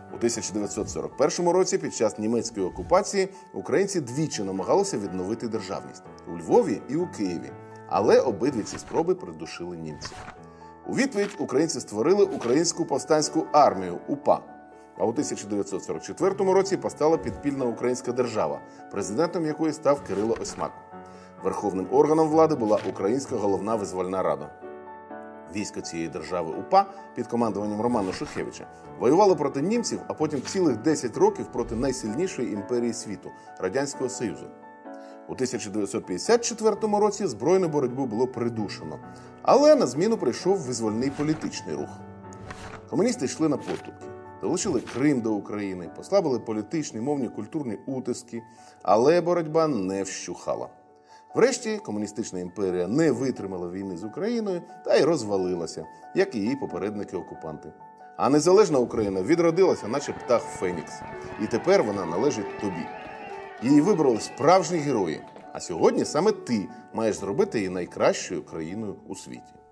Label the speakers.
Speaker 1: У 1941 році під час німецької окупації українці двічі намагалися відновити державність – у Львові і у Києві. Але обидві ці спроби придушили німці. У відповідь українці створили Українську повстанську армію – УПА. А у 1944 році постала підпільна українська держава, президентом якої став Кирило Осьмак. Верховним органом влади була Українська головна визвольна рада. Військо цієї держави УПА під командуванням Романа Шухевича воювало проти німців, а потім цілих 10 років проти найсильнішої імперії світу – Радянського Союзу. У 1954 році збройну боротьбу було придушено, але на зміну прийшов визвольний політичний рух. Комуністи йшли на поступки, долучили Крим до України, послабили політичні, мовні, культурні утиски, але боротьба не вщухала. Врешті комуністична імперія не витримала війни з Україною та й розвалилася, як і її попередники-окупанти. А незалежна Україна відродилася, наче птах Фенікс. І тепер вона належить тобі. Її вибрали справжні герої. А сьогодні саме ти маєш зробити її найкращою країною у світі.